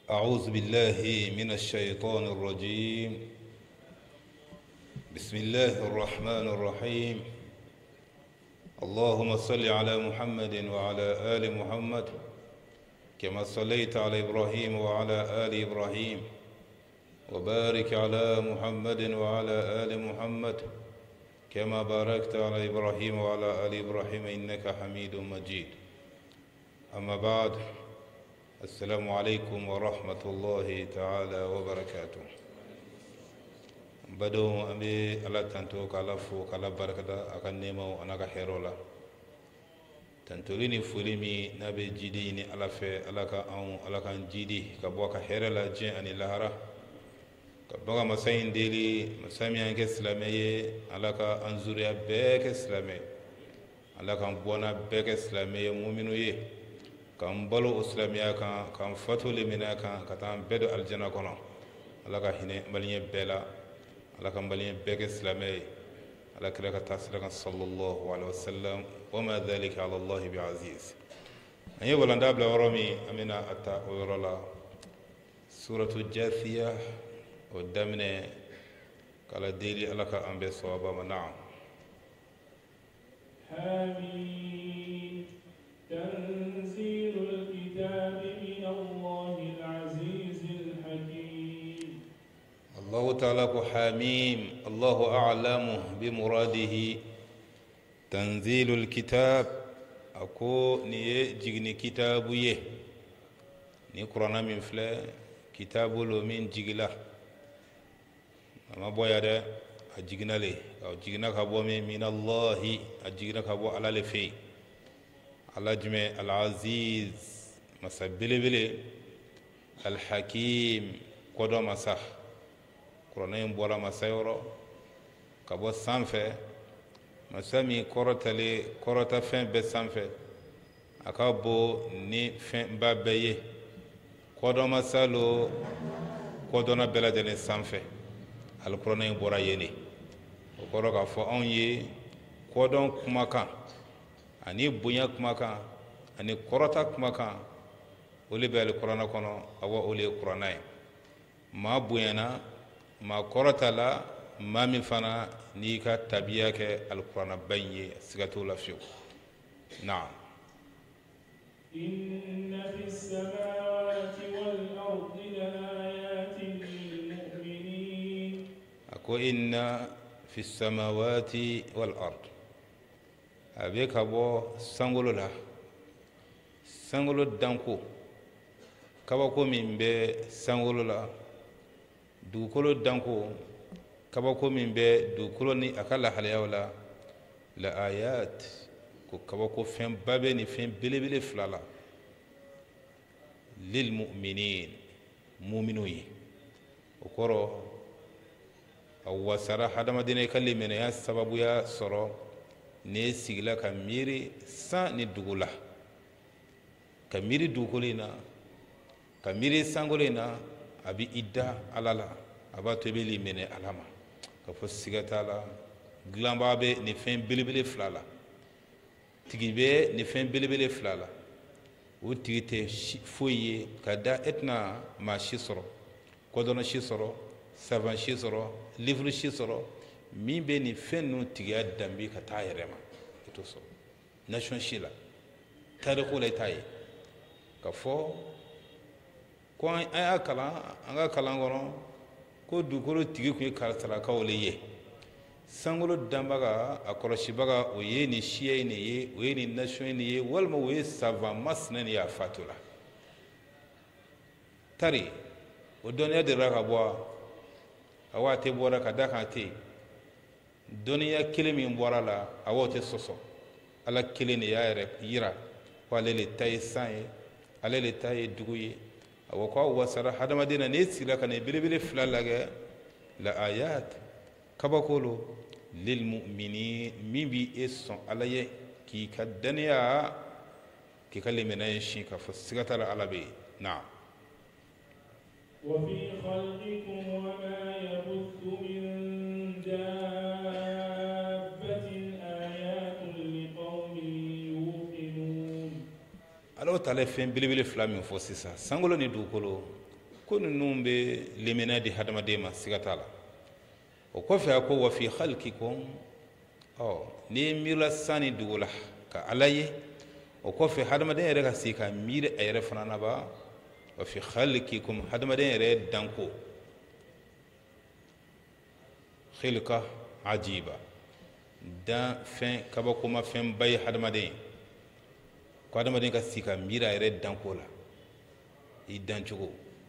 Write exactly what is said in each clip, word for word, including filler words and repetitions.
أعوذ بالله من الشيطان الرجيم. بسم الله الرحمن الرحيم. اللهم صل على محمد وعلى آل محمد كما صليت على إبراهيم وعلى آل إبراهيم، وبارك على محمد وعلى آل محمد كما باركت على إبراهيم وعلى آل إبراهيم إنك حميد مجيد. أما بعد، السلام عليكم ورحمة الله تعالى وبركاته. بدو أمي على تنتو كالافو كالا بركة أكن نيمو أنا كهيرولا تنتوليني فوليمي نبي جديني على في على كأون على كان جدي كبوا كهيرولا جن أني لهرا كبوا مساين ديلي مسامي أنك إسلامية على كأنزوريا بك إسلامي على كان بونا بك إسلامي مؤمنوي كان بلو إسلاميا كان كان فتولي منا كان كتام بدو الجنة كنا على كهينة مليء بلا على كان مليء بك إسلامي على كذا تاسرنا صلى الله عليه وسلم وما ذلك على الله بعزيز. أيه ولا ندابل ورمي أمينا أتا ويرولا سورة الجاثية ودمنا قال ديلي على كأن بصوابا منعم. حميد تنزيل الكتاب من الله العزيز الحكيم. الله تعالى حميم، الله أعلم بمراده. تنزيل الكتاب أكو ني جيغني كتاب يه ني قرآن من فلا كتاب لو من جيغلا أما بويا ده أجيغنا لي أو جيغنا كابو من الله أجيغنا كابو على لفي على جمع العزيز مسبلي بلي الحكيم قدو مسح قرآن بولا مسيورو كابو سانفه مسامي كورتالي كورتا فين بسانفه أكابو ني فين بابيه قدو مسالو قدونا بلادني سانفه القرآن بورا يني وقرأ كفو أني قدون كماكا ani bonya kuma kan ani korota kuma kan ole be alqur'ana kono awa ole qur'ana ma bonyana ma korota la ma mi fana ni ka tabiya ke alqur'ana banye sigato la fiyo. na'am inna fis samawati wal ardi laayatin lil mu'minin. ako inna fis samawati wal ardi abe ka bɔ sangolo la sangolo danko kabako min bɛ sangolo la dugukolo danko kabako min bɛ dugukolo ni a ka lahalayaw la la ayat ko kabako fɛn ba bɛ ni fɛn belebele fila la lil mu'minin mu'minu ye o kɔrɔ a wasara hadamaden ka limaniya sababuya sɔrɔ ne sigila ka miiri san ni dugu la ka miiri dugukolo in na ka miiri sankolo in na a bɛ i da ala la a b'a to i bɛ limaniya ala ma ka fɔ siga t'a la dilanbaga bɛ nin fɛn belebele fila la tigi bɛ nin fɛn belebele fila la o tigi tɛ foyi ye ka da e tɛna maa si sɔrɔ kɔdɔnna si sɔrɔ saban si sɔrɔ livuru si sɔrɔ min bɛ nin fɛn ninnu tigiya danbe ka taa yɛrɛ ma i t'o sɔrɔ nation si la tariko la i t'a ye ka fɔ ko an y'a kalan an ka kalan kɔnɔ ko dugukolo tigi tun ye karisalakaw le ye sankolo danbaga a kɔlɔsibaga o ye nin siya in de ye o ye nin nation in de ye walima o ye savant masina de ye a fatu la tari o dɔnniya delila ka bɔ a waati bɔra ka da kan a tɛ yen dɔnniya kelen min bɔra la a b'o tɛ sɔsɔ ala kelen de y'a yɛrɛ yira ko ale le ta ye san ye ale le ta ye dugu ye a ko k'aw wasara hadamaden na n'e sigira ka nin belebele fila lajɛ la ayat kabakolo lil mu'minin min b'i e sɔn ala ye k'i ka dɔnniya k'i ka limaniya sin ka fɔ siga t'a la ala bɛ yen. na وفي خلقكم وما يبث من دابة آيات لقوم يوقنون. alaw taala ye fɛn belebele fila min fɔ sisan sankolo ni dugukolo كن نوم بلمنا دي هدم ديما سيغتالا وكوفي أكو وفي خلقكم أو نيميلا ساني دولا كعلي وكوفي هدم دين ريكا سيكا مير أيرفنا نبا وفي خلقكم هدم دين ريد دانكو خلقة عجيبة دا فين كبكو ما فين باي هدم دين ko adama den ka sika mira yɛrɛ danko la i dancogo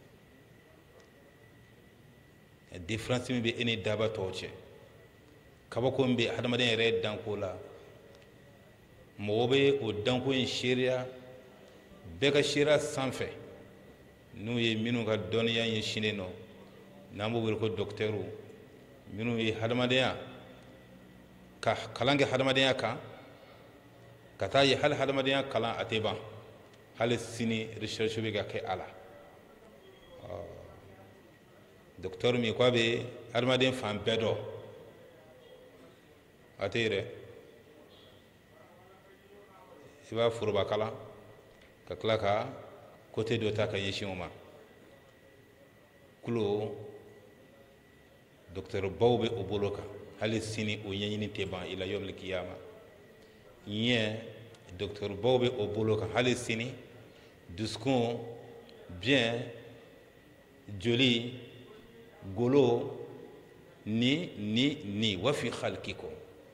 différence min bɛ e ni daba tɔw cɛ kabako min bɛ adamaden yɛrɛ danko la mɔgɔ bɛ o danko in seereya bɛɛ ka seereya sanfɛ n'u ye minnu ka dɔnniya ɲɛsinnen nɔ n'an b'o wele ko dɔkitɛriw minnu ye hadamadenya ka kalan kɛ hadamadenya kan ka taa ye hali hadamadenya kalan a tɛ ban hali sini recherche bɛ ka kɛ a la dɔkitɛri min ko a bɛ hadamaden fan bɛɛ dɔn a tɛ yɛrɛ i b'a foroba kalan ka tila ka côté dɔ ta ka ɲɛsin o ma kulo dɔkitɛri baw bɛ o bolo kan hali sini o ɲɛɲini tɛ ban ila yɔmil kiyama ɲɛ dɔkitɛri baw bɛ o bolo kan hali sini dusukun biyɛn joli golo ni ni ni wa fi khalqikum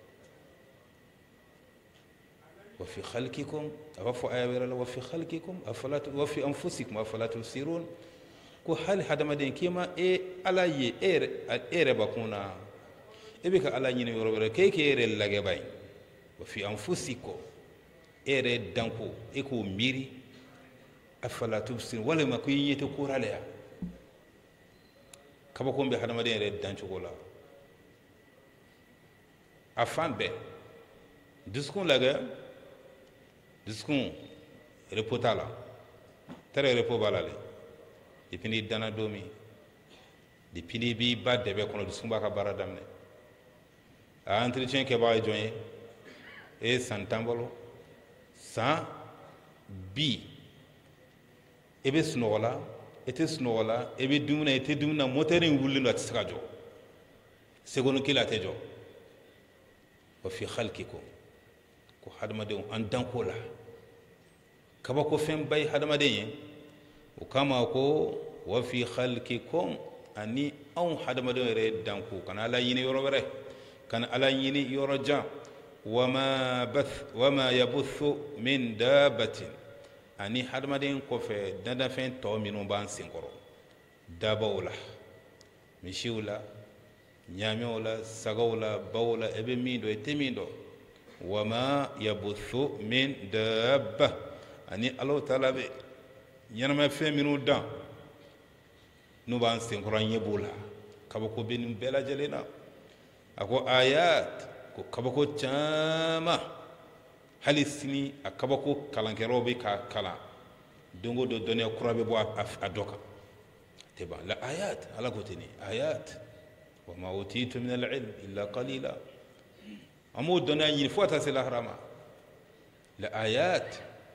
wa fi khalqikum afa fo aya wɛrɛ la wa fi khalqikum afala wa fi anfusikum afala tubsirun ko hali hadamaden kima e ala ye e yɛrɛ bakun na e bɛ ka ala ɲini yɔrɔ wɛrɛ k'e k'e yɛrɛ lagɛ ba ye wa fi anfusikum e yɛrɛ danko e k'o miiri afala tubsirun walima ko i ɲɛ tɛ ko la ya kabako bɛ hadamaden yɛrɛ dancogo la a fan bɛɛ dusukun lagɛ dusukun repos t'a la tɛrɛ repos b'a la dɛ depuis n'i danna don min depuis n'i b'i ba dɛbɛ kɔnɔ dusukun b'a ka baara daminɛ a entretien kɛbaga ye jɔn ye e ye san tan bolo san bi e bɛ sunɔgɔ la e tɛ sunɔgɔ la e bɛ dumuni na e tɛ dumuni na motɛri in wulilen don a tɛ se ka jɔ seconde kelen a tɛ jɔ wa fi khalqikum ko hadamadenw an danko la kabako fɛnba ye hadamaden ye o kama ko wa fi khalqikum ani anw hadamadenw yɛrɛ danko kana ala ɲini yɔrɔ wɛrɛ kana ala ɲini yɔrɔ jan wama bath wama yabuthu min dabatin ani hadamaden kɔfɛ dandanfɛn tɔ minnu b'an senkɔrɔ dabaw la misiw la ɲaamɛw la sagaw la baw la e bɛ min dɔn e tɛ min dɔn wama yabuthu min dabba ani Alahu taala bɛ ɲɛnamafɛn minnu dan n'u b'an senkɔrɔ an ɲɛ b'o la kabako bɛ nin bɛɛ lajɛlen na a ko ayat ko kabako caman hali sini a kabako kalankɛlaw bɛ ka kalan don o don dɔnniya kura bɛ bɔ a dɔ kan tɛ ban la ayat ala ko ten ayat wa ma utitu min al-ilm illa qalila an b'o dɔnniya ɲini fo ka taa se lahara ma la ayat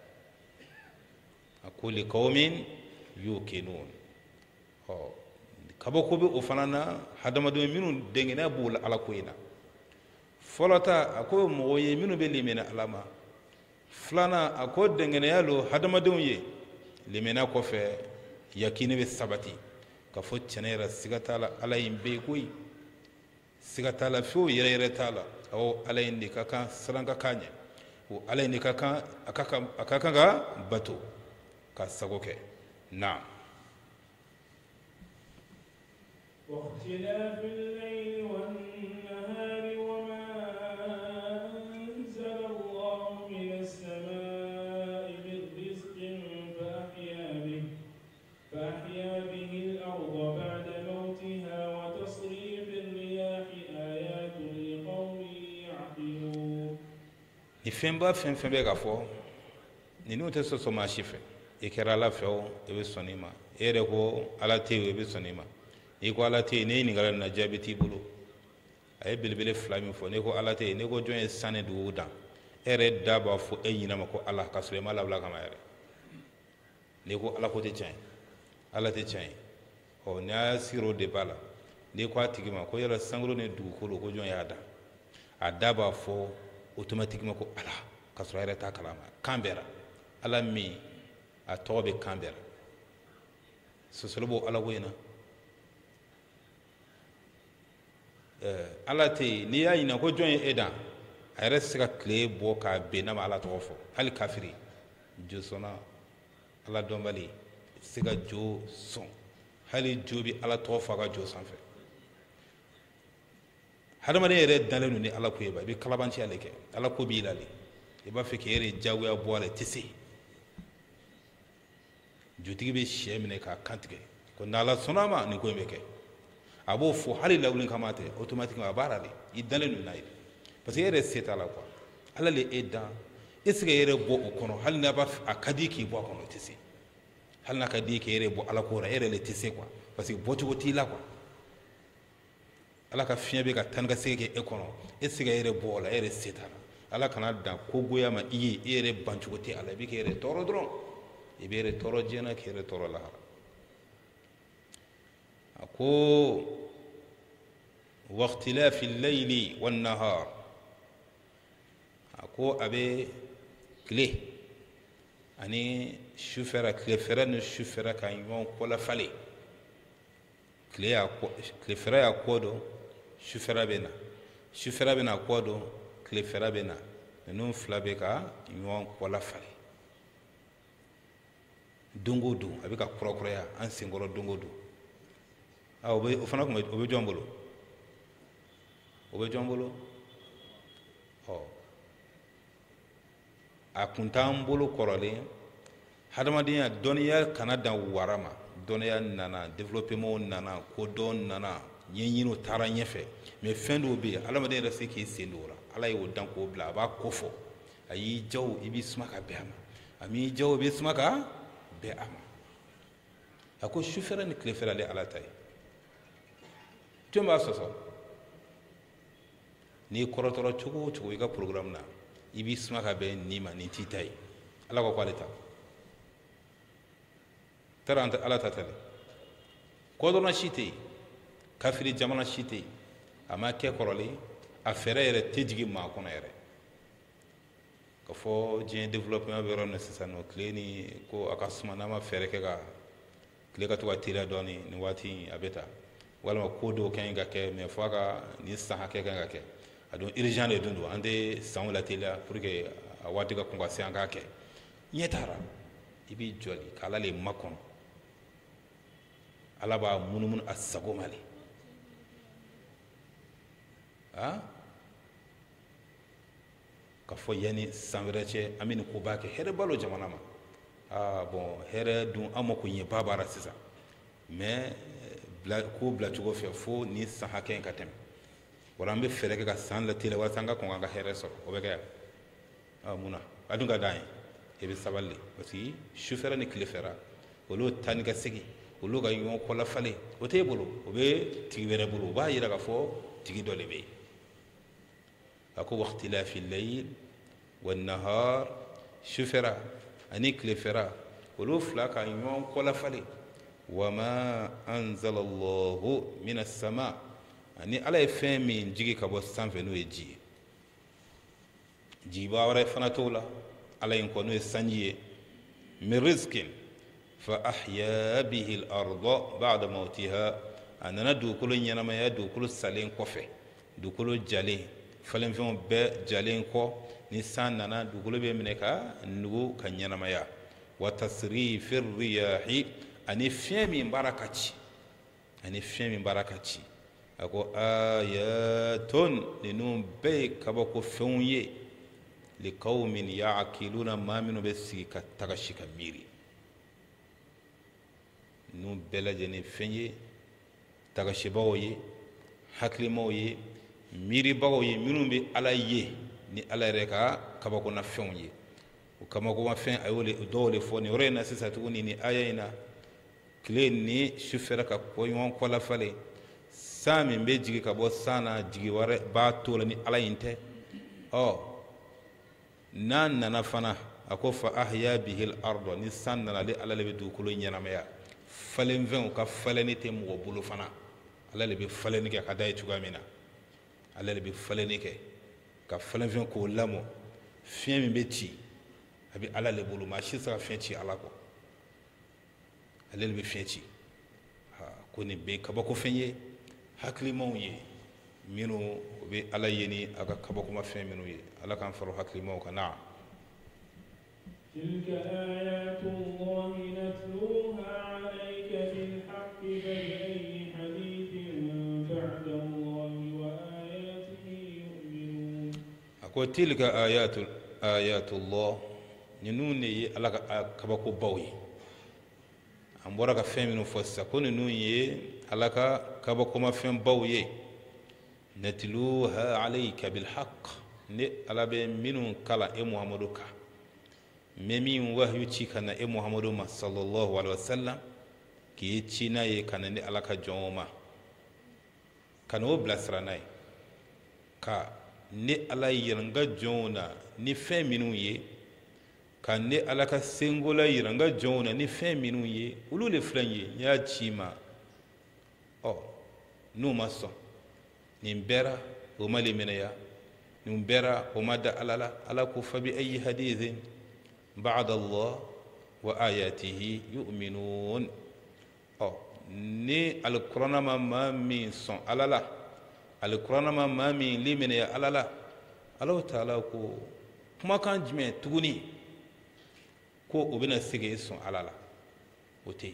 a ko li qawmin yuqinun ɔ kabako bɛ o fana na hadamadenw minnu dɛngɛnniya b'o la ala ko in na fɔlɔ ta a ko mɔgɔw ye minnu bɛ limaniya ala ma filanan a ko dɛngɛnniya lo hadamadenw ye limaniya kɔfɛ yakini bɛ sabati ka fɔ tiɲɛ yɛrɛ siga t'a la ala in bɛ yen koyi siga t'a la fiyewu yɛrɛ yɛrɛ t'a la awɔ ala in de ka kan siran ka kan ɲɛ o ala in de ka kan a ka kan a ka kan ka bato ka sago kɛ na. واختلاف الليل والنهار وما أنزل الله من السماء من رزق فأحيا به فأحيا به الأرض بعد موتها وتصريف الرياح آيات لقوم يعقلون. ni fɛnba fɛn fɛn bɛ ka fɔ ninnu tɛ sɔsɔ maa si fɛ i kɛra ala fɛ o i bɛ sɔn i ma e yɛrɛ ko ala tɛ yen o i bɛ sɔn i ma n'i ko ala tɛ yen ne ɲininkali na jaabi t'i bolo a ye belebele fila min fɔ n'i ko ala tɛ yen n'i ko jɔn ye san ni dugu dan e yɛrɛ da b'a fɔ e ɲinɛ ma ko ala ka sɔrɔ i ma labila kama yɛrɛ n'i ko ala ko tɛ tiɲɛ ye ala tɛ tiɲɛ ye o n'a siro de bala ni ko a tigi ma ko yala sankolo ni dugukolo ko jɔn y'a da a da b'a fɔ automatiquement ko ala k'a sɔrɔ a yɛrɛ t'a kalama kan bɛɛ la ala min a tɔgɔ bɛ kan bɛɛ la sɔsɔli b'o ala ko in na ala tɛ yen n'i y'a ɲininka ko jɔn ye e dan a yɛrɛ tɛ se ka tile bɔ k'a ben n'a ma ala tɔgɔ fɔ hali kafiri jo sɔnna ala dɔnbali tɛ se ka jo sɔn hali jo bɛ ala tɔgɔ fɔ a ka jo sanfɛ hadamaden yɛrɛ dalen don ni ala ko ye ba i bɛ kalabanciya de kɛ ala ko b'i la de i b'a fɛ k'i yɛrɛ diyagoya bɔ a la i tɛ se jotigi bɛ sɛ minɛ k'a kantigɛ ko n'ala sɔnna ma nin ko in bɛ kɛ a b'o fɔ hali lawuli kama tɛ automatiquement a b'a la de i dalen don n'a ye parce que e yɛrɛ se t'a la quoi ala le e dan e se ka e yɛrɛ bɔ o kɔnɔ hali n'a b'a a ka di k'i bɔ a kɔnɔ i tɛ se hali n'a ka di k'i yɛrɛ bɔ ala ko la e yɛrɛ le tɛ se quoi parce que bɔcogo t'i la quoi ala ka fiɲɛ bɛ ka tan ni ka segin kɛ e kɔnɔ e se ka e yɛrɛ bɔ o la e yɛrɛ se t'a la ala kana dan kogoya ma i ye e yɛrɛ bancogo tɛ a la i bɛ k'i yɛrɛ tɔɔrɔ dɔrɔn i bɛ yɛrɛ tɔɔrɔ diɲɛ k'i yɛrɛ tɔɔrɔ lahara a ko واختلاف الليل والنهار ako abe kile ani sufɛra kilefɛrɛ ni sufɛra ka ɲɔgɔn kɔlafale kile y'a kilefɛrɛ y'a kɔ dɔn sufɛra bɛ na sufɛra bɛ na kɔ dɔn kilefɛra bɛ na ninnu fila bɛ ka ɲɔgɔn kɔlafale don o don a bɛ ka kurakuraya an senkɔrɔ don o don a o bɛ o fana tun bɛ o bɛ jɔn bolo o bɛ jɔn bolo ɔ a kun t'an bolo kɔrɔlen hadamadenya dɔnniya kana dan wara ma dɔnniya nana développement nana kodɔn nana ɲɛɲiniw taara ɲɛfɛ mais fɛn dɔw bɛ yen hadamaden yɛrɛ se k'i sen don o la ala y'o dan k'o bila a b'a ko fɔ a y'i jaw i b'i suma ka bɛn a ma a m'i jaw i b'i suma ka bɛn a ma a ko sufɛrɛ ni tilefɛrɛ ale ala ta ye jɔn b'a sɔsɔ n'i kɔrɔtɔra cogo o cogo i ka programme na i b'i suma ka bɛn nin ma nin t'i ta ye ala ko k'ale ta tara an tɛ ala ta tɛ dɛ kɔdɔnna si tɛ yen kafiri jamana si tɛ yen a ma kɛ kɔrɔlen a fɛɛrɛ yɛrɛ tɛ jigin maa kɔnɔ yɛrɛ ka fɔ diɲɛ développement bɛ yɔrɔ min na sisan nɔ tile ni ko a ka suma n'a ma fɛɛrɛ kɛ ka tile ka to ka teliya dɔɔni nin waati a bɛ ta walima ko dɔw ka ɲi ka kɛ mais fo a ka nin san hakɛ ka ɲi ka kɛ a don urgent de don don an tɛ sanw lateliya pour que a waati ka kɔn ka se an k'a kɛ ɲɛ taara i b'i jɔli k'ala le makɔnɔ ala b'a munumunu a sago ma le ah ka fɔ yanni san wɛrɛ cɛ an bɛ nin koba kɛ hɛrɛ balo jamana ma ah bon hɛrɛ dun an mako ɲɛ ba b'a la sisan mais bila ko bila cogo fɛ fo nin san hakɛ in ka tɛmɛ wala an bɛ fɛɛrɛ kɛ ka san lateliya walasa an ka kɔn k'an ka hɛrɛ sɔrɔ o bɛ kɛ yan ah mun na a dun ka d'an ye i bɛ sabali de parce que sufɛra ni tilefɛra olu taa ni ka segin olu ka ɲɔgɔn kɔlafalen o t'e bolo o bɛ tigi wɛrɛ bolo o b'a yira k'a fɔ tigi dɔ de bɛ yen a ko wakhtilafi layl wannahar sufɛra ani tilefɛra olu fila ka ɲɔgɔn kɔlafalen wama anzala allahu mina sama ani ala ye fɛn min jigi ka bɔ sanfɛ n'o ye ji ye jiba wɛrɛ fana t'o la ala in kɔ n'o ye sanji ye min rizqin fa ahya bihi al-arda ba'da mawtiha a nana dugukolo ɲɛnamaya dugukolo salen kɔfɛ dugukolo jalen falenfɛnw bɛɛ jalen kɔ ni san nana dugukolo bɛ minɛ ka nugu ka ɲɛnamaya wa tasrifi riyahi ani fiɲɛ min baara ka ci ani fiɲɛ min baara ka ci a ko ayatun ninnu bɛɛ ye kabako fɛnw ye liqawmin ya'qiluna maa minnu bɛ sigi ka tagasi ka miiri ninnu bɛɛ lajɛlen fɛn ye tagasibagaw ye hakilimaw ye miiribagaw ye minnu bɛ ala ye ni ala yɛrɛ ka kabakona fɛnw ye o kabakoma fɛn a y'o dɔw de fɔ nin yɔrɔ in na sisan tuguni ni aya in na tile ni sufɛra ka kɔ ɲɔgɔn kɔlafalen san min bɛ jigin ka bɔ san na jigi wɛrɛ b'a to la ni ala in tɛ ɔ n'a nana fana a ko fa ahya bihil arda ni san nana ale ala le bɛ dugukolo ɲɛnamaya falen fɛnw ka faleni tɛ mɔgɔ bolo fana ala le bɛ faleni kɛ ka da ye cogoya min na ala le bɛ faleni kɛ ka falen fɛn k'o lamɔ fiɲɛ min bɛ ci a bɛ ala le bolo maa si tɛ se ka fiɲɛ ci ala kɔ ale le bɛ fiɲɛ ci ko nin bɛɛ kabako fɛn ye hakilimaw ye minnu u bɛ ala ye ni a ka kabakoma fɛn minnu ye ala k'an fara hakilimaw kan na. تلك آيات الله نتلوها عليك بالحق فبأي حديث بعد الله وآياته يؤمنون. أقول تلك آيات آيات الله ننوني على كبكو باوي أم برا كفهم من فسا كون نوني على كبكو ما فهم باوي نتلوها عليك بالحق ne ala be minnu kala e muhamadu ka me min wahyu ci kana e muhamadu ma sallallahu alaihi wasallam ki ci na ye kana ni ala ka joma kana o bilasira na ye ka ni ala yiranga jona ni fɛn minnu ye ka ni ala ka sengola yiranga jona ni fɛn minnu ye olu le filɛ ye n y'a ci ma ɔ n'u ma sɔn nin bɛra o ma le minɛya nin bɛra o ma da ala la ala ko fa bi ayi hadithin ba'da Allah wa ayatihi yu'minun. ɔ ni alikuranna ma maa min sɔn ala la alikuranna ma maa min le minɛya ala la ala ta'ala ko kumakan jumɛn tuguni ko o bɛna segin sɔn ala la o tɛ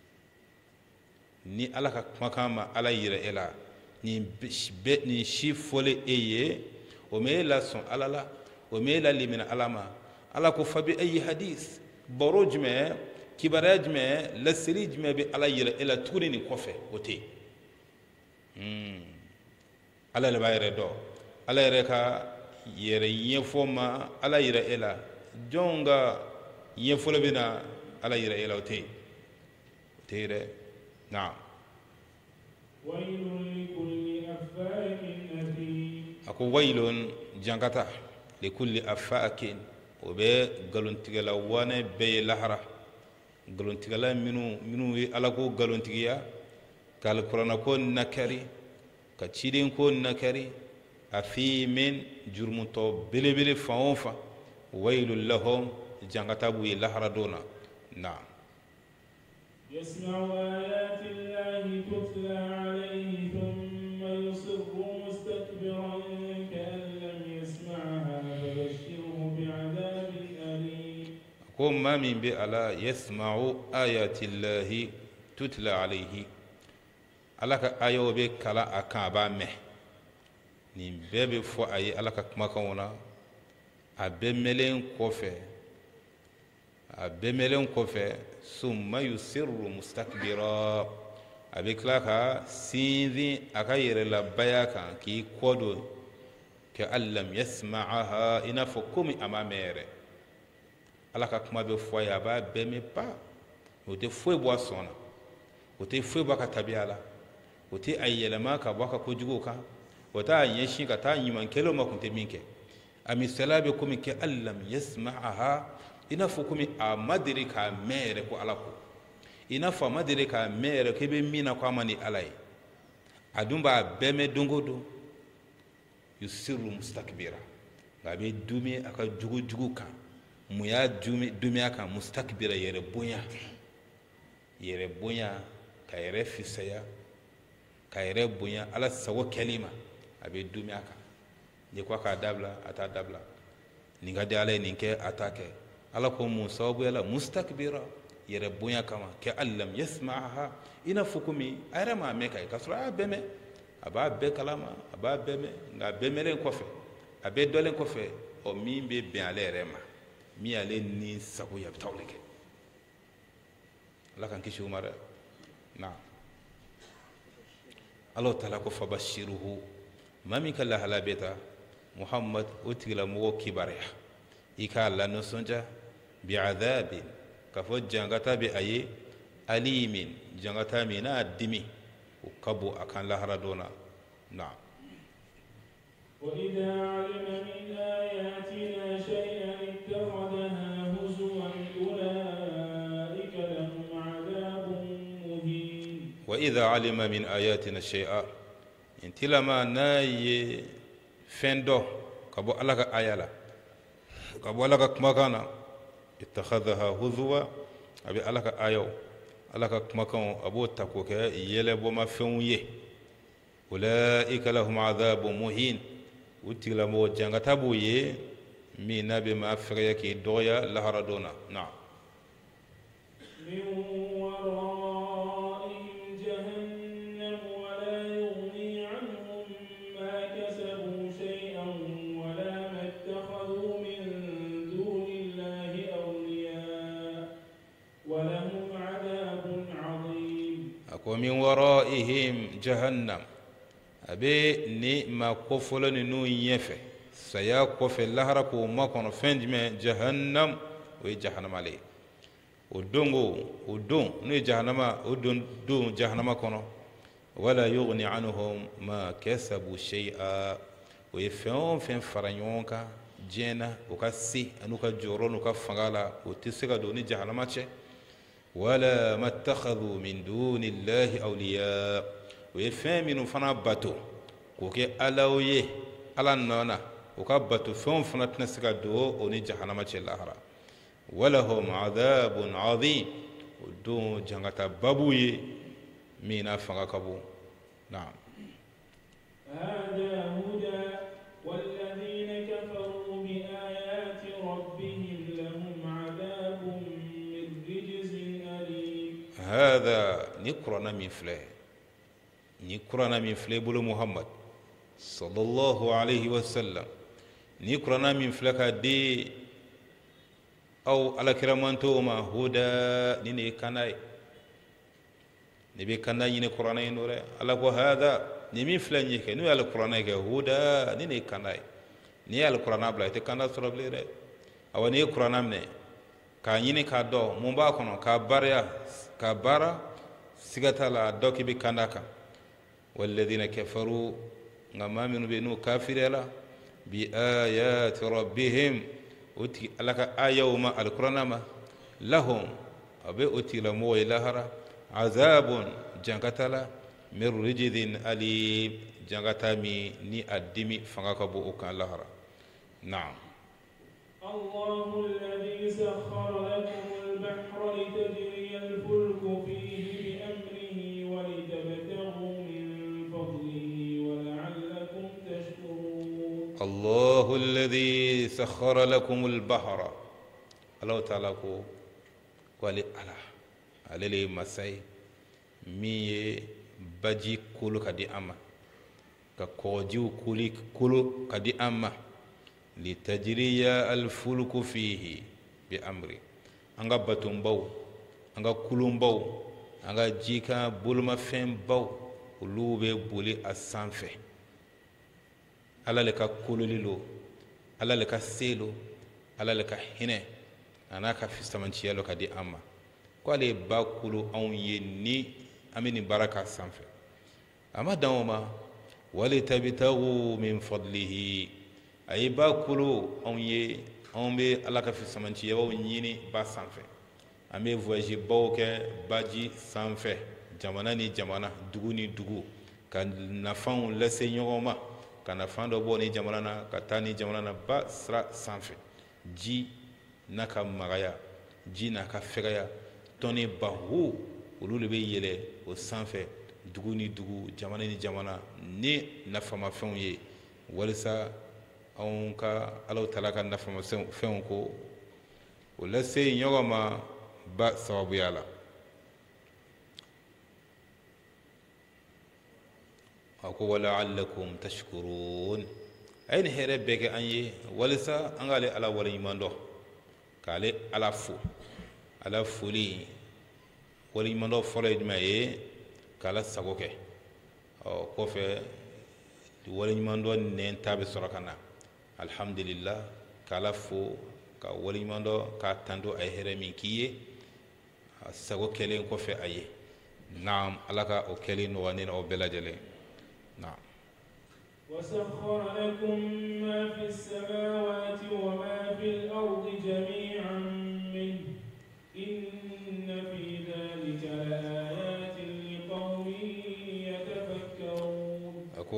ni ala ka kumakan ma ala yira e la nin bɛ nin si fɔlen e ye o me la sɔn ala la o me la limina ala ma ala ko fa bi ayi hadis baro jumɛn kibaruya jumɛn lasiri jumɛn bɛ ala yira e la tuguni nin kɔfɛ o tɛ ala le b'a yɛrɛ dɔn ala yɛrɛ ka yɛrɛ ɲɛfɔ ma ala yira e la jɔn ka ɲɛfɔli bɛ na ala yira e la o tɛ o tɛ dɛ naam. ako waylun jankata li kulli afaakin o bɛ galontigɛla wane bɛɛ ye lahara galontigɛla minnu minnu ye ala ko galontigiya ka alikuranna ko nakari ka ciden ko nakari a fi min jurumutɔ belebele fan o fan waylun lahum jankata b'u ye lahara don na na. يسمع آيات الله تتلى عليه ثم يصر مستكبرا كأن لم يسمعها فبشره بعذاب أليم. قم ما من بألا يسمع آيات الله تتلى عليه alaka ayo be kala akan ba me ni bebe fo ayi alaka kuma kan wona a be melen kɔfɛ a be melen kɔfɛ summa yusirru mustakbira a bɛ tila ka sinsin a ka yɛrɛlabaya kan k'i kɔdon ka allam yasma'aha i n'a fɔ komi a ma mɛn yɛrɛ ala ka kuma bɛ fɔ a ye a b'a bɛɛ mɛn pa o tɛ foyi bɔ a sɔn na o tɛ foyi bɔ a ka tabiya la o tɛ a yɛlɛma ka bɔ a ka kojugu kan o t'a ɲɛsin ka taa ɲuman kɛlenw ma kun tɛ min kɛ a misaliya bɛ komi ka allam yasma'aha i n'a fɔ komi a ma deli k'a mɛn yɛrɛ ko ala ko i n'a fɔ a ma deli k'a mɛn yɛrɛ k'i bɛ min na ko a ma ni ala ye a dun b'a bɛɛ mɛn don o don yusiru mustakbira nka a bɛ dumi a ka jugu jugu kan mun y'a dumiya kan mustakbira yɛrɛ bonya yɛrɛ bonya ka yɛrɛ fisaya ka yɛrɛ bonya ala sago kɛli ma a bɛ dumiya kan n'i ko a k'a dabila a t'a dabila nin ka di ala ye nin kɛ a t'a kɛ ala ko mun sababuya la mustakbira yɛrɛ bonya kama kɛ allam yasma'aha i n'a fɔ komi a yɛrɛ m'a mɛn ka ye k'a sɔrɔ a y'a bɛɛ mɛn a b'a bɛɛ kalama a b'a bɛɛ mɛn nka a bɛɛ mɛnlen kɔfɛ a bɛɛ dɔlen kɔfɛ ɔ min bɛ bɛn ale yɛrɛ ma min y'ale ni sago ye a bɛ taa o de kɛ ala k'an kisi o ma dɛ na ala taala ko fabashiruhu maa min ka lahala bɛ ta muhammad o tigilamɔgɔ kibaruya i k'a lanisɔndiya bi'adhabin k'a fɔ jangata bɛ a ye alimin jangata min n'a dimi o ka bon a kan lahara don na na. وإذا علم من آياتنا شيئا اتخذها هزوا أولئك لهم عذاب وإذا علم من آياتنا شيئا انت لما ناي فندو كبو ألغا آيالا كبو ألغا كمكانا اتخذها هزوا أبي ألغا آيو ألغا كمكان أبو تكوك يلبو ما فنويه أولئك لهم عذاب مهين وتلمو جنغتابويه من نبي ما فريكي دويا لهردونا. نعم. من ورائهم جهنم ولا يغني عنهم ما كسبوا شيئا ولا ما اتخذوا من دون الله أولياء ولهم عذاب عظيم. أكو من ورائهم جهنم أبي ني ما كفلن نو يفه سيا كفل لهركو ما كون فنجم جهنم وجهنم عليه ودونغو ودون ني جهنم ودون دون جهنم كونو ولا يغني عنهم ما كسبوا شيئا ويفهم فين فرانيونكا جينا وكسي انوكا جورون وكا فغالا وتسكا دوني جهنم ولا ما اتخذوا من دون الله اولياء ويفهم من فنا باتو كوكي الاويه على نونا وكا باتو فهم فنا تنسكا دو اوني جهنم الاخره ولهم عذاب عظيم ودون جنغتا بابوي مينا فغاكبو. نعم. هذا هدى والذين كفروا بآيات ربهم لهم عذاب من رجز أليم. هذا نكرنا من فلاه نكرنا من فلاه بلو محمد صلى الله عليه وسلم نكرنا من فلاه دي أو على كرامته ما هدى نيني كناي نبي كناي نيني قرآن نورة على هذا نمي فلان يك نو على القرآن يك هدى نيني كناي ني على القرآن بلا تكنا سربليره أو ني القرآن منه كأني كادو مبا كنو كباريا كبارا سيغتالا دوكي بكناكا والذين كفروا غما منو بينو كافرلا بآيات ربهم أتي لك آيوم القرآن ما لهم أبي أتي لمو إلهرا عذاب جنكتلا من رجذ أليم جنكتامي ني أدمي فنكبو أكان لهرا. نعم. الله الذي سخر لكم البحر لتجري الفلك فيه بأمره ولتبتغوا من فضله ولعلكم تشكرون. الله الذي سخر لكم البحر الله تعالى كو قال الله على لي مساي مي باجي كولو كدي اما كوجيو كولي كولو كدي اما لتجري الفلك فيه بأمري anga batum baw anga kulum baw anga jika bulma fem baw ulube buli asanfe ala le ka kululilo ala le ka selo ala le ka hine ana ka fistamanci yalo ka di amma ko ale ba kulu on ye ni amini baraka sanfe amma dawma wali tabtagu min fadlihi ay ba kulu on ye on be ala ka fistamanci yawo nyini ba sanfe ame voyage bawke baji sanfe jamana ni jamana dugu ni dugu kan nafan lase nyoma kana fando boni jamana na katani jamana na ba sra sanfe ji naka magaya ji naka fegaya toni bahu ululu be yele o sanfe dugu ni dugu jamana ni jamana ni nafama fen ye walisa on ka alaw talaka nafama fen ko wala sey nyogama ba sababu yala ako wala'allakum tashkurun ayin here beke anye walisa angale ala wala yimando kale ala fu ala fuli wala yimando fole dmaye kala sagoke o ko fe wala yimando nen tabe sorakana alhamdulillah kala fu ka wala yimando ka tando ay here min kiye sago kelen ko fe aye naam alaka o kelen no wanina o belajele. نعم. وسخر لكم ما في السماوات وما في الأرض جميعا منه إن في ذلك لآيات لقوم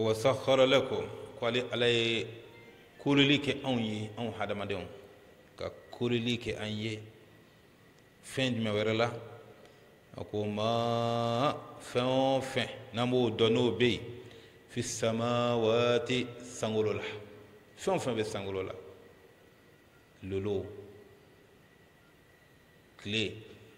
وسخر لكم قال علي كل لك أني أن هذا ما دون كل لك أني فين ما ورلا أكو ما فين فين نمو دونو بي في السماوات سانغولولا فين فين بسانغولولا لولو كلي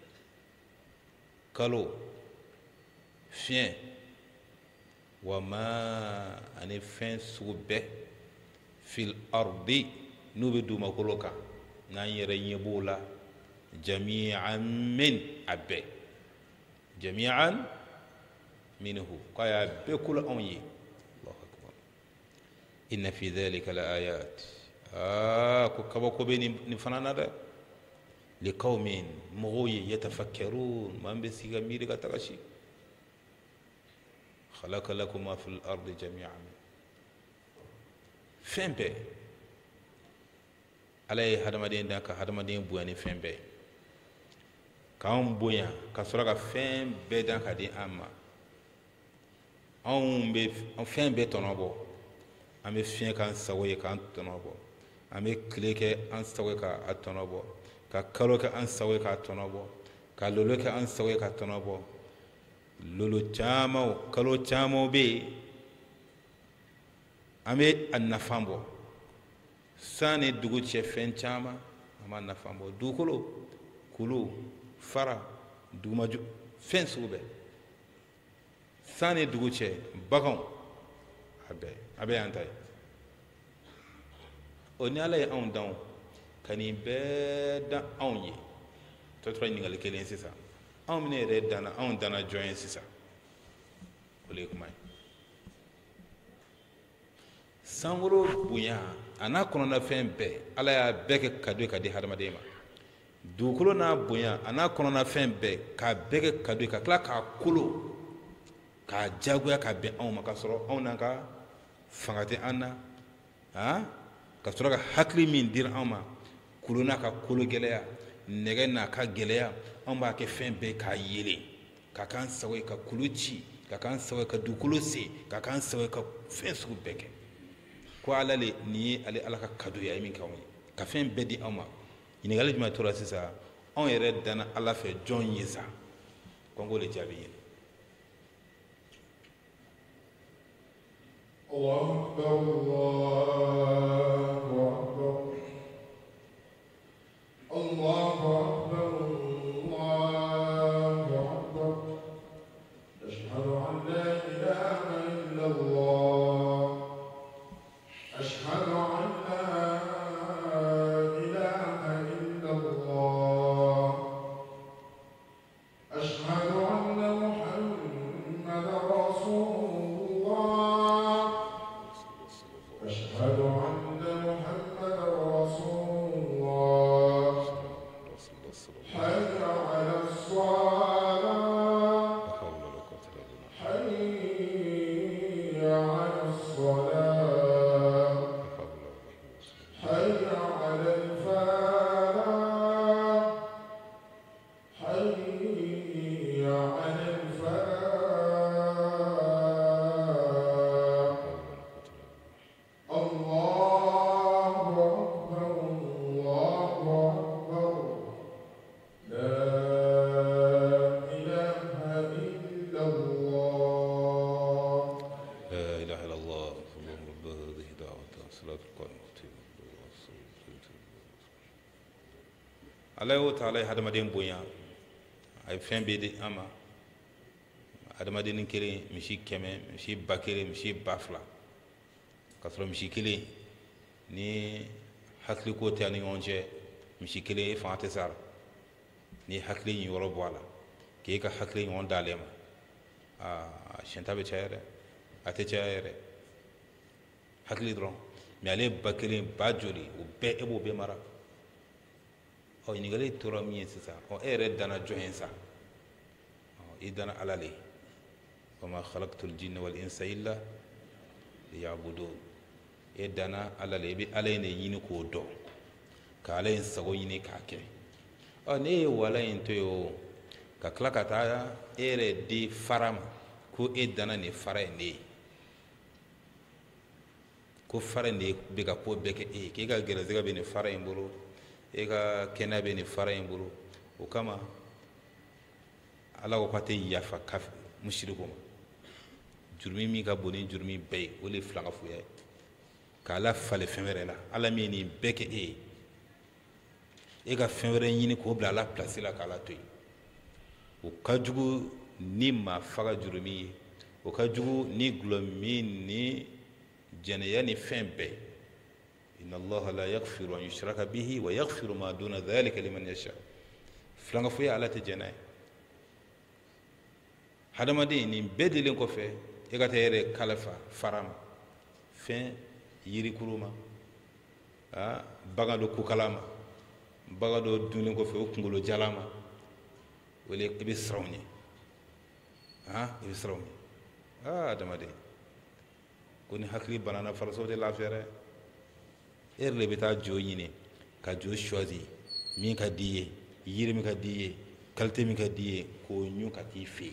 كالو فين وما أني فين سوبه في الأرض نبدو مكولوكا نيري يبولا جميعا من أبي جميعا منه قايا بكل أمي الله أكبر إن في ذلك لآيات آه كبكو بين نفنانا ده لقوم مغوي يتفكرون ما بيسيغا ميرغا تغشي خلق لكم ما في الأرض جميعا فين بي علي هدمدين داك هدمدين بواني فين بي كاون بويا كسرغا فين بي داك دي أما أون بي فين بي تنوبو أمي فين كان سوي كان تنوبو أمي كليك أن سوي كا تنوبو ka kalo ka an sawe ka tonobo ka lolo ka an sawe ka tonobo lolo chamo kalo chamo be ame an nafambo sane dugu che fen chama ama nafambo dukulo kulu fara dumaju fen sube sane dugu che bakon abe abe antai oni ala ya on down kani beda onye to try ningal kelen sisa on mine re dana on dana join sisa ole kumai sangoro buya ana kono na fembe ala ya beke kadu kadi hadama dema dukulo na buya ana kono na fembe ka beke kadu ka kla ka kulo ka jagoya ka be on makasoro on nanga fangate anna ha ka sura ka hakli min dir ama kuluna ka kulu geleya nege na ka geleya on ba ke fen be ka yele ka kan sawe ka kuluci ka kan sawe ka dukulu se ka kan sawe ka fen su beke ko alale ni ale alaka kadu ya min kawni ka fen be di ama ni gale juma tora sisa on yere dana ala fe jon yisa kongo le jabi yin Allahu akbar Allahu akbar الله أكبر الله أكبر أشهد أن لا إله إلا الله أشهد أن لا إله إلا الله أشهد أن محمدا رسول الله أشهد أن محمدا رسول الله حي على الصلاة حي على الصلاة حي على الفلاح حي على الفلاح الله أكبر الله أكبر لا إله إلا الله لا إله إلا الله اللهم رب هذه دعوة صلاة القائمة الله تعالى هذا ما دين بويا أي فين بيدي أما هذا ما دين كلي مشي كمان مشي باكلي مشي بافلا كسر مشي كلي ni hakli ko tani onje misi kele fante sar ni hakli ni woro boala ke ka hakli on dalema a shenta be chere ate chere hakli dron mi ale bakele bajoli o be ebo be mara o ni gale tora mi sisa o ere dana johensa o idana alale wama khalaqtul jinna wal insa illa liya'budun edana alale bi alene yini ko do ka alayin sago yini ka ke o ne wala into yo ka klaka ta ere di faram ko edana ne fara ne ko fara ne be ka ko beke e ke ka gɛrɛsɛgɛ be ni fara in bolo e ka kɛnɛ be ni fara in bolo o kama ala ko k'a tɛ yafa kafir mushriko ma jurumi min ka bon ni jurumi bɛɛ ye o de filanga fuya ye k'ala fale fɛn wɛrɛ la ala min nin bɛɛ kɛ e ye e ka fɛn wɛrɛ ɲini k'o bila ala place la k'ala to yen o ka jugu ni maa faga jurumi ye o ka jugu ni gulɔmi ni jɛnɛya ni fɛn bɛɛ inna allaha la yaghfiru an yushraka bihi wa yaghfiru ma duna dhalika liman yasha filanga fuya ala tɛ jɛnɛ ye hadamaden nin bɛɛ dilen kɔfɛ e ka taa yɛrɛ kalifa fara ma fɛn yirikuru ma a bagan dɔ kukala ma bagan dɔ dunnen kɔfɛ o kunkolo jala ma o le i bɛ siran o ɲɛ a i bɛ siran o ɲɛ aa adamaden ko ni hakili banana farisogo tɛ lafiya dɛ e yɛrɛ de bɛ taa jo ɲini ka jo choisi min ka di i ye yiri min ka di i ye qualité min ka di i ye k'o ɲun ka k'i fɛ yen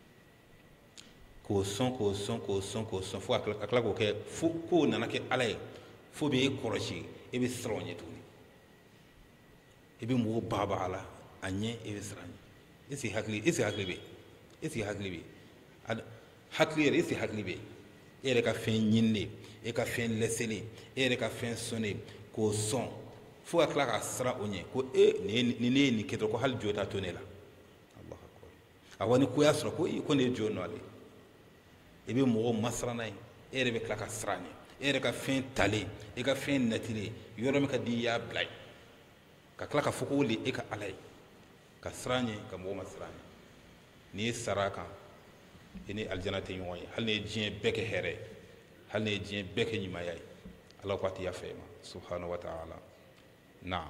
k'o sɔn k'o sɔn k'o sɔn k'o sɔn fo ka tila k'o kɛ fo k'o nana kɛ ala ye fo b'e kɔrɔsi e bɛ siran o ɲɛ tuguni e bɛ mɔgɔw baba a la a ɲɛ e bɛ siran a ɲɛ est ce que hakili est ce que hakili bɛ est ce que hakili bɛ hakili yɛrɛ est ce que hakili bɛ e yɛrɛ ka fɛn ɲininen e ka fɛn lɛselen e yɛrɛ ka fɛn sɔnnen k'o sɔn fo ka tila ka siran o ɲɛ ko e nin ne ye nin kɛ dɔrɔn ko hali jo t'a to ne la alahu akbar awa ni ko y'a sɔrɔ ko ko nin ye jo nɔ ale e bɛ mɔgɔw masiran n'a ye e yɛrɛ bɛ tila ka siran a ɲɛ e yɛrɛ ka fɛn talen e ka fɛn natilen yɔrɔ min ka di i y'a bila yen ka tila ka fɔ ko o de e ka ala ye ka siran a ɲɛ ka mɔgɔw ma siran a ɲɛ n'i ye sara a kan i ni alijana tɛ ɲɔgɔn ye hali ni ye diɲɛ bɛɛ kɛ hɛrɛ ye hali ni ye diɲɛ bɛɛ kɛ ɲumanya ye ala ko a tɛ yafa i ma subhanahu wa ta'ala naam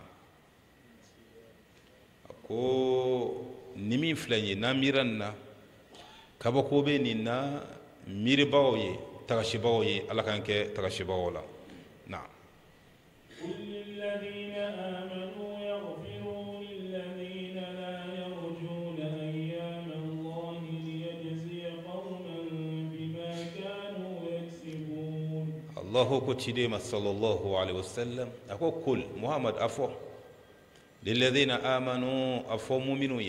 a ko ni min filɛ nin ye n'an miira nin na kabako bɛ nin na miiribagaw ye tagasibagaw ye ala k'an kɛ tagasibagaw la naam قل للذين آمنوا يغفروا للذين لا يرجون أيام الله ليجزي قوما بما كانوا يكسبون الله كتير صلى الله عليه وسلم أقول كل محمد أفو للذين آمنوا أفو مؤمنوا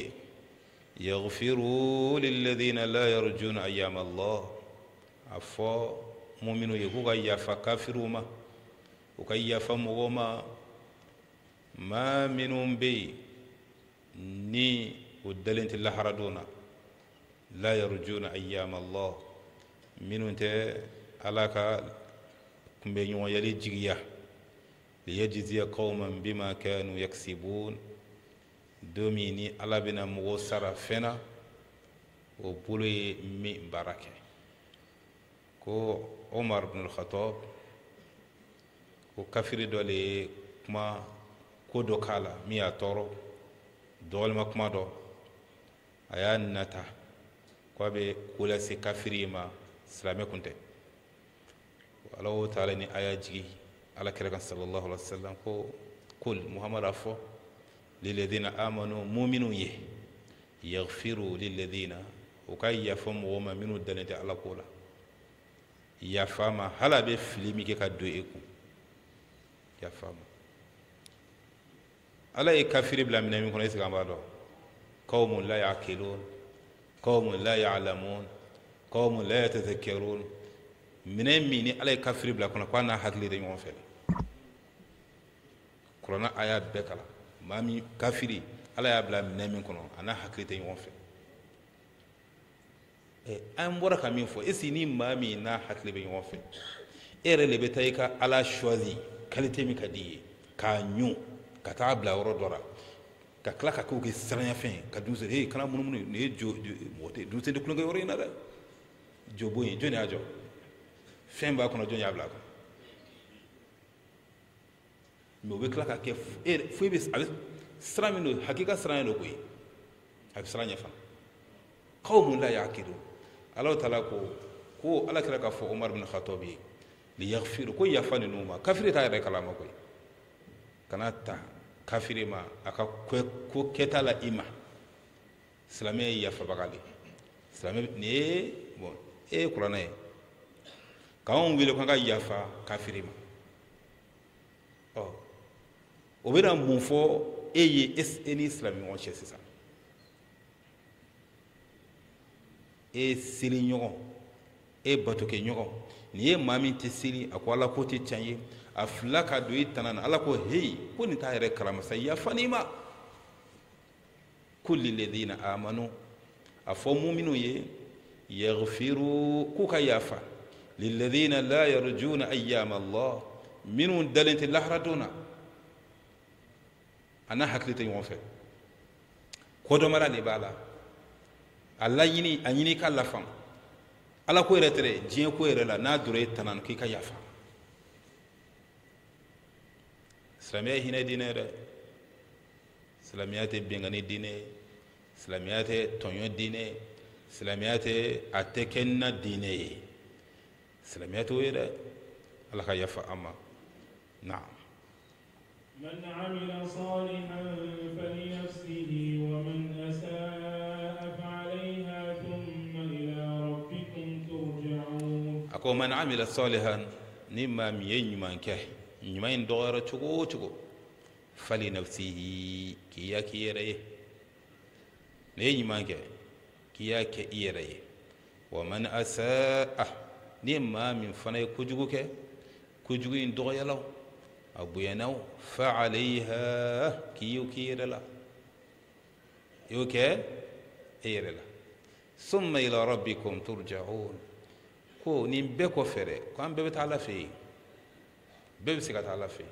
يغفروا للذين لا يرجون أيام الله أفو مؤمنوا يقول يافا كافروا ما وكي يفهموا ما منهم بي ني ودلنت الله حردونا لا يرجون أيام الله منهم تي علاك كمبينيو يلي جيجيا ليجزي قوما بما كانوا يكسبون دوميني على بنا مغسر فينا وبولي مي بركة كو عمر بن الخطاب ko kafiri dɔ le ye kuma ko dɔ k'a la min y'a tɔɔrɔ dɔgɔlima kuma dɔ a y'a nata ko a bɛ ko lase kafiri ma silamɛ kun tɛ ala y'o taala ni aya jigi ala kira kan sallallahu alaihi wa sallam ko kul muhamadu a fɔ liladina amanu muminun ye yaghfiru liladina o ka yafa mɔgɔw ma minnu dalen tɛ ala ko la yafa ma hali a bɛ fili min kɛ ka don e kun yafa ma ala ye kafiri bila minɛ min kɔnɔ est ce que an b'a dɔn qawmun la ya'qilun qawmun la ya'lamun qawmun la yatadhakkarun minɛ min ni ala ye kafiri bila kɔnɔ k'a n'a hakili tɛ ɲɔgɔn fɛ kuranɛ aya bɛɛ kalan maa min kafiri ala y'a bila minɛ min kɔnɔ a n'a hakili tɛ ɲɔgɔn fɛ ɛ an bɔra ka min fɔ est ce que ni maa min n'a hakili bɛ ɲɔgɔn fɛ e yɛrɛ de bɛ taa i ka ala choisi qualité min ka di i ye k'a ɲun ka taa bila yɔrɔ dɔ la ka tila ka k'o kɛ siranɲɛfɛn ka dunsɛn ee kana munumunu nin ye jo mɔgɔ tɛ dunsɛn tɛ tulonkɛ yɔrɔ in na dɛ jo bon in jɔn y'a jɔ fɛn b'a kɔnɔ jɔn y'a bila a kɔnɔ mɛ o bɛ tila ka kɛ e fo e bɛ a bɛ siran min don hakika siran don koyi a bɛ siran ɲɛ fana qawmun la ya'qilun ala taala ko ko ala kira k'a fɔ Umar bin Khattab ye liyaghfiru ko yafa ninnu ma kafiri t'a yɛrɛ kalama koyi kana ta kafiri ma a ka ko kɛta la i ma silamɛ ye yafabaga de silamɛ nin ye bon e ye kuranɛ ye k'anw wele ko an ka yafa kafiri ma ɔ o bɛna mun fɔ e ye e ni silamɛ ɲɔgɔn cɛ sisan e seli ɲɔgɔn e batokɛ ɲɔgɔn nin ye maa min tɛ seli a ko ala ko tɛ tiɲɛ ye a fila ka don i tana na ala ko heyi ko nin t'a yɛrɛ kalama sa yafa n'i ma kulli ladina amanu a fɔ muminw ye yaghfiru k'u ka yafa lilladina la yarjuna ayyama allah minnu dalen tɛ lahara don na a n'a hakili tɛ ɲɔgɔn fɛ kodɔnbala de b'a la a laɲini a ɲini ka lafan ala ko yɛrɛ tɛ diɲɛ ko yɛrɛ la n'a donna e tana na k'i ka yafa silamɛya ye hinɛ diinɛ dɛ silamɛya tɛ bɛnkanni diinɛ ye silamɛya tɛ tɔɲɔ diinɛ ye silamɛya tɛ a tɛ kɛ na diinɛ ye silamɛya t'o ye dɛ ala ka yafa an ma naam من عمل صالحا فلنفسه ومن أساء فعليها ثم إلى ربكم ترجعون أكو من عمل صالحا نما مي ɲuman kɛ ɲuman in dɔgɔyara cogo o cogo falinafsihi k'i y'a k'i yɛrɛ ye ne ye ɲuman kɛ k'i y'a kɛ i yɛrɛ ye wa man asaa ni maa min fana ye kojugu kɛ kojugu in dɔgɔyala a bonyana fa alayha k'i y'o k'i yɛrɛ la i y'o kɛ e yɛrɛ la summa ila rabbikum turja'un ko nin bɛɛ kɔfɛ dɛ ko an bɛɛ bɛ taa ala fɛ yen bɛɛ bɛ se ka taa ala fɛ yen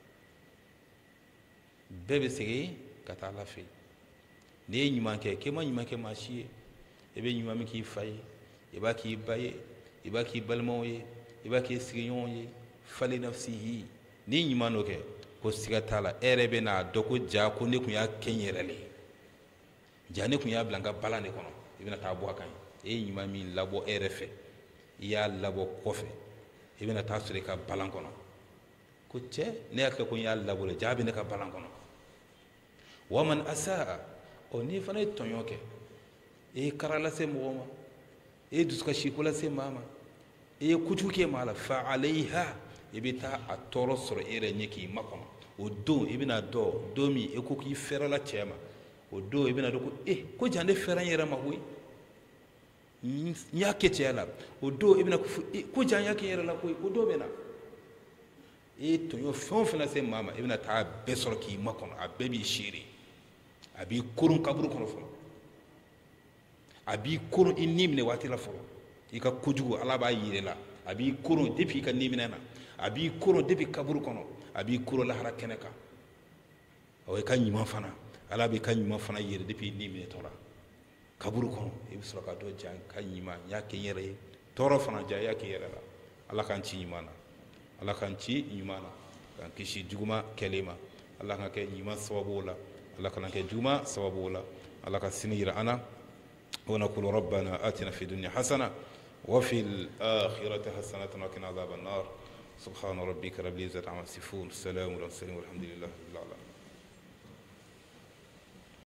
bɛɛ bɛ segin ka taa ala fɛ yen n'i ye ɲuman kɛ k'i ma ɲuman kɛ maa si ye i bɛ ɲuman min k'i fa ye i b'a k'i ba ye i b'a k'i balimaw ye i b'a k'i sigiɲɔgɔnw ye fali nafsihi n'i ɲuman dɔ kɛ ko siga t'a la e yɛrɛ bɛ n'a dɔn ko ja ko ne tun y'a kɛ n yɛrɛ le ja ne tun y'a bila n ka balan de kɔnɔ i bɛna taa bɔ a kan e ye ɲuman min labɔ e yɛrɛ fɛ i y'a labɔ kɔfɛ i bɛna taa sɔrɔ i ka balan kɔnɔ ko cɛ ne y'a kɛ ko n y'a labɔ dɛ ja bɛ ne ka balan kɔnɔ wa man asaa ɔ n'i fana ye tɔɲɔ kɛ e ye kara lase mɔgɔ ma e ye dusukasiko lase maa ma e ye kojugu kɛ maa la fa alayha i bɛ taa a tɔɔrɔ sɔrɔ e yɛrɛ ɲɛ k'i makɔnɔ o don i bɛna dɔn don min e ko k'i fɛrɛla cɛ ma o don i bɛna dɔn ko e ko jan ne fɛra n yɛrɛ ma koyi n y'a kɛ cɛya la o don i bɛna ko jan n y'a kɛ n yɛrɛ la koyi o don bɛ na e ye tɔɲɔ fɛn o fɛn lase maa ma i bɛna taa a bɛɛ sɔrɔ k'i makɔnɔ a bɛɛ b'i seere a b'i koron kaburu kɔnɔ fɔlɔ a b'i koron i ni minɛ waati la fɔlɔ i ka kojugu ala b'a yir'e la a b'i koron depuis i ka ni minɛ na a b'i koron depuis kaburu kɔnɔ a b'i koron lahara kɛnɛ kan ɔ i ka ɲuman fana ala b'i ka ɲuman fana yira depuis i ni minɛtɔ la kaburu kɔnɔ i bɛ sɔrɔ ka dɔn ja n ka ɲuman n y'a kɛ n yɛrɛ ye tɔɔrɔ fana ja i y'a kɛ i yɛrɛ la ala k'an ci ɲuman na ala k'an ci ɲuman na k'an kisi juguman kɛlen ma ala k'an kɛ ɲuman sababu la ala k'an kɛ juguman sababu la ala ka sini yira an na ونقول ربنا آتنا في الدنيا حسنة وفي الآخرة حسنة وقنا عذاب النار سبحان ربك رب العزة عما يصفون السلام على المرسلين والحمد لله رب العالمين